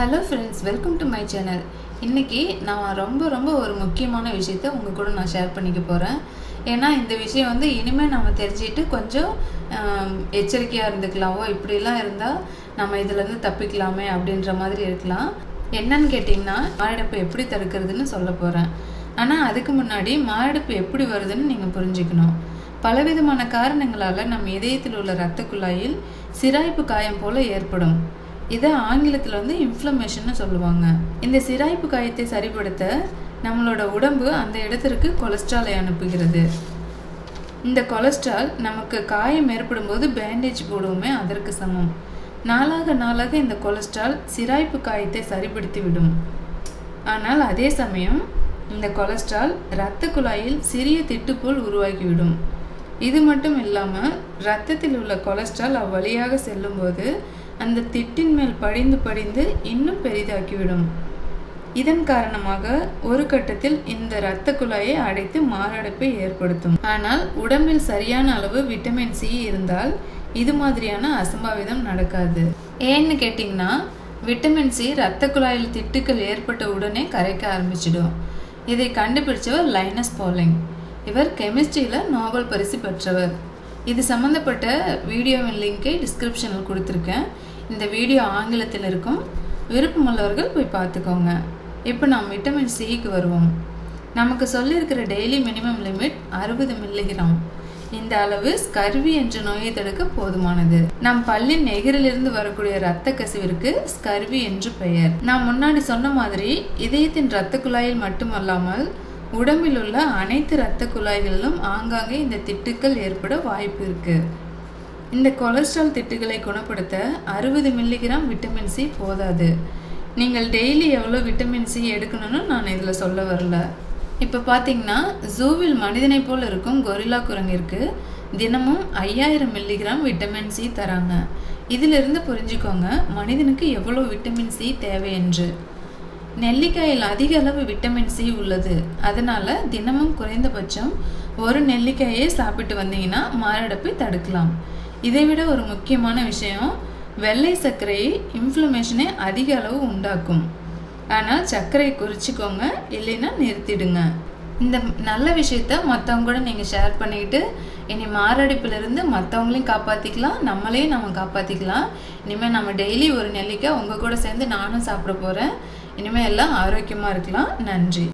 Hello friends, welcome to my channel. இன்னைக்கு நான் ரொம்ப ஒரு முக்கியமான விஷயத்தை உங்க கூட நான் ஷேர் பண்ணிக்க போறேன். ஏன்னா இந்த விஷயம் வந்து இனிமே நாம தெரிஞ்சிட்டு கொஞ்சம் எச்சரிக்கையா இருந்துக்கலாமோ இப்படி எல்லாம் இருந்தா நாம இதில இருந்து தப்பிக்கலாமே அப்படின்ற மாதிரி இருக்கலாம். என்னன்னு கேட்டிங்கனா மாரடைப்பு எப்படி தடுக்கிறதுன்னு சொல்ல போறேன். ஆனா அதுக்கு முன்னாடி மாரடைப்பு எப்படி வருதுன்னு நீங்க புரிஞ்சுக்கணும். பலவிதமான காரணங்களால நம்ம இதயத்தில் உள்ள இரத்த குழாயில் சிராய்ப்பு காயம் போல ஏற்படும். இத ஆங்கிலத்துல வந்து இன்ஃப்ளமேஷன் சொல்லுவாங்க. இந்த சிராய்ப்பு காயத்தை சரிப்படுத்த நம்மளோட உடம்பு அந்த இடத்திற்கு கொலஸ்ட்ராலை அனுப்புகிறது. இந்த கொலஸ்ட்ரால் நமக்கு காயம் ஏற்படும்போது பேண்டேஜ் போடுவோமே அதற்கு சமம். நாளாக இந்த கொலஸ்ட்ரால் சிராய்ப்பு காயத்தை சரிப்படுத்தி விடும். ஆனால் அதே சமயம் இந்த கொலஸ்ட்ரால் இரத்த குழாயில் சிறிய திட்டு போல் உருவாக்கிவிடும். இது மட்டும் இல்லாம இரத்தத்தில் உள்ள கொலஸ்ட்ரால் அவ்வழியாக செல்லும்போது அந்த திட்டின் மேல் படிந்து இன்னும் பெரிதாக்கிவிடும். இதன் காரணமாக ஒரு கட்டத்தில் இந்த இரத்த குழாயை அடைத்து மாரடைப்பை ஏற்படுத்தும். ஆனால் உடம்பில் சரியான அளவு விட்டமின் சி இருந்தால் இது மாதிரியான அசம்பாவிதம் நடக்காது. ஏன்னு கேட்டிங்கன்னா விட்டமின் சி இரத்த குழாயில் திட்டுக்கள் ஏற்பட்ட உடனே கரைக்க ஆரம்பிச்சிடும். இதை கண்டுபிடிச்சவர் லைனஸ் பாலிங். இவர் கெமிஸ்ட்ரியில நோபல் பரிசு பெற்றவர். இது சம்பந்தப்பட்ட வீடியோவின் லிங்கை டிஸ்கிரிப்ஷனில் கொடுத்துருக்கேன். இந்த வீடியோ ஆங்கிலத்தில் இருக்கும். விருப்பமுள்ளவர்கள் போய் பார்த்துக்கோங்க. இப்போ நாம் விட்டமின் சிக்கு வருவோம். நமக்கு சொல்லியிருக்கிற டெய்லி மினிமம் லிமிட் 60 மில்லிகிராம். இந்த அளவு ஸ்கர்வி என்ற நோயை தடுக்க போதுமானது. நம் பல்லின் எகிரிலிருந்து வரக்கூடிய இரத்த கசிவிற்கு ஸ்கர்வி என்று பெயர். நான் முன்னாடி சொன்ன மாதிரி இதயத்தின் இரத்த குழாயில் மட்டுமல்லாமல் உடம்பில் உள்ள அனைத்து இரத்த குழாய்களிலும் ஆங்காங்கே இந்த திட்டுக்கள் ஏற்பட வாய்ப்பு இருக்கு. இந்த கொலஸ்ட்ரால் திட்டுகளை குணப்படுத்த 60 மில்லிகிராம் விட்டமின் சி போதாது. நீங்கள் டெய்லி எவ்வளோ விட்டமின் சி எடுக்கணும்னு நான் இதில் சொல்ல வரல. இப்போ பார்த்தீங்கன்னா ஜூவில் மனிதனை போல் இருக்கும் கொரில்லா குரங்கிற்கு தினமும் 5000 மில்லிகிராம் விட்டமின் சி தராங்க. இதிலிருந்து புரிஞ்சுக்கோங்க மனிதனுக்கு எவ்வளோ விட்டமின் சி தேவை என்று. நெல்லிக்காயில் அதிக அளவு விட்டமின் சி உள்ளது. அதனால தினமும் குறைந்தபட்சம் ஒரு நெல்லிக்காயை சாப்பிட்டு வந்தீங்கன்னா மாரடைப்பை தடுக்கலாம். இதை விட ஒரு முக்கியமான விஷயம், வெள்ளை சர்க்கரை இன்ஃப்ளமேஷனை அதிக அளவு உண்டாக்கும். ஆனால் சர்க்கரை குறிச்சிக்கோங்க, இல்லைன்னா நிறுத்திடுங்க. இந்த நல்ல விஷயத்த மற்றவங்க கூட நீங்கள் ஷேர் பண்ணிக்கிட்டு இனி மாரடைப்பிலிருந்து மற்றவங்களையும் காப்பாற்றிக்கலாம், நம்மளையும் நம்ம காப்பாற்றிக்கலாம். இனிமேல் நம்ம டெய்லி ஒரு நெல்லிக்காய் உங்கள் கூட சேர்ந்து நானும் சாப்பிட போகிறேன். இனிமேல் எல்லாம் ஆரோக்கியமாக இருக்கலாம். நன்றி.